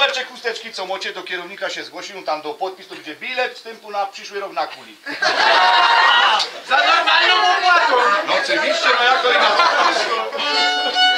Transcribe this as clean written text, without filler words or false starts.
Zbiercie chusteczki, co mocie, do kierownika się zgłosił, tam do podpis, to będzie bilet wstępu na przyszły rok na kuli. Za normalną opłatą! No oczywiście, no jak to inaczej.